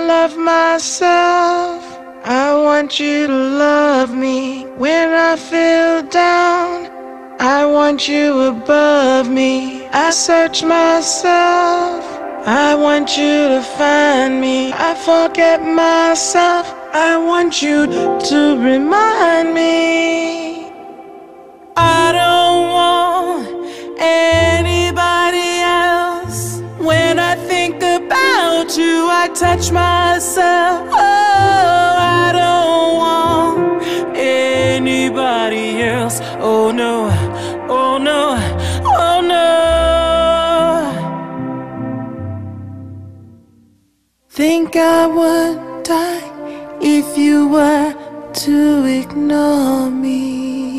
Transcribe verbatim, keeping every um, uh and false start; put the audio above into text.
love myself. I want you to love me when I feel down. I want you above me. I search myself. I want you to find me. I forget myself. I want you to remind me. I don't want anybody else. When I think about you, I touch myself. Oh, I don't want anybody else. Oh no, oh no, oh no. Think I would die if you were to ignore me.